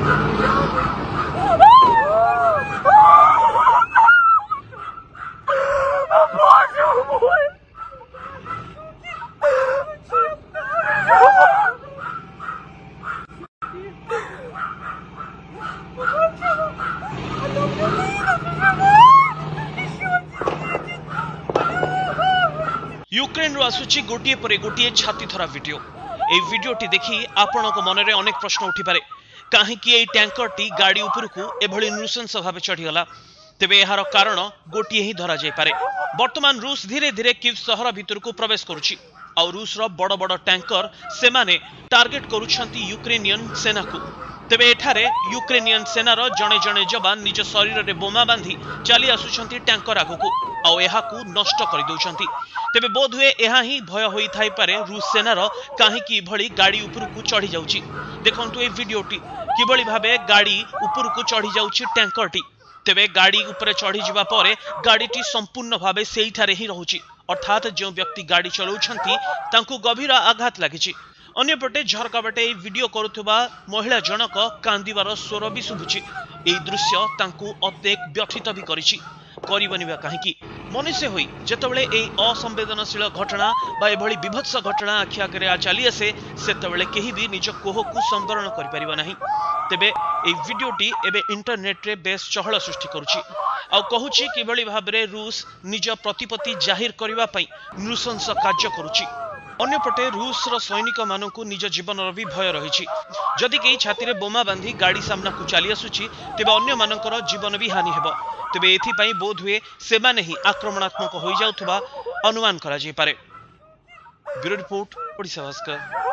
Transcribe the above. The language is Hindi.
यूक्रेन रू आसुची गोटे पर गोटे छाती थरा वीडियो। ए वीडियोटी देखि आपणक मनरे अनेक प्रश्न उठिपारे। काहेकि ए टैंकरटी गाड़ी उपरकू एभली नृशंस भाव चढ़ीगला। तेबे एहार कारण गोटे ही धरा जाय पारे। वर्तमान रूस धीरे धीरे कीव सहर भितरकू प्रवेश करुछि और रूस रो बड़ बड़ टैंकर सेमाने टार्गेट करुछंती यूक्रेनियन सेना को। तेबे एठारे यूक्रेनियन सेनार जणे जणे जवान निज शरीर रे बोमा बांधी चली आसुछंती टैंकर आगकू आउ एहाकू नष्ट करि दउछंती। तेबे बोध हुए एहा ही भय होई थाई पारे रूस सेनार काहेकि भली गाड़ी उपरकू चढ़ी जाउछि। देखंतु ए वीडियोटी किबळी भाबे गाड़ी उपरकू चढ़ी जाउछि टैंकरटी। तेबे गाड़ी ऊपर चढ़ी जिबा परे गाड़ीटी संपूर्ण भाबे सेइठारे ही रहुछि, अर्थात जो व्यक्ति गाड़ी चलाउछंती तांकू गभीर आघात लागिछि। अन्यपटे झरका बाटे ए वीडियो करुथुबा महिला जनक कांदिबार स्वर भी शुभुछि। एई दृश्य तांकू अत्येक व्यथित भी करिछि। करिबनिबा काहेकि मनुष्य होई जेतबेले एई असंवेदनशील घटना बा एभली विभत्स घटना आखि आगे चली आसे सेतबेले केही भी निज कोहकू संवरण करि परिबा नाही। तेबे एई वीडियोटी एबे इंटरनेट रे बेस चहल सृष्टि करुछि आ कहूछि किबळी भाबरे रूस निज प्रतिपत्ति जाहिर करिबा पई नृशंस कार्य करुछि। अन्यपटे रूस रो सैनिक मानकू निज जीवन भी भय रही। जदि कई छाती रे बोमा बांधी गाड़ी सामना को चली आसुछि तेबे अन्य मानकर जीवन भी हानि हेबो। तेबे एथिपाई बोध हुए सेमाने ही आक्रमणात्मक हो जाउथबा अनुमान करा जाय पारे। Bureau report, Odisha Bhaskar.